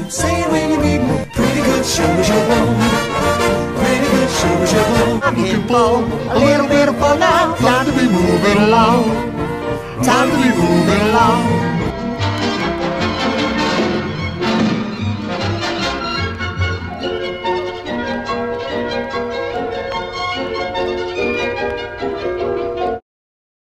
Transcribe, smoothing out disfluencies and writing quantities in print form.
Say it when you meet me. Pretty good, show as you go. Pretty good, show as you go. I'm looking for a little bit of fun now. Time to be moving along. Time to be moving along.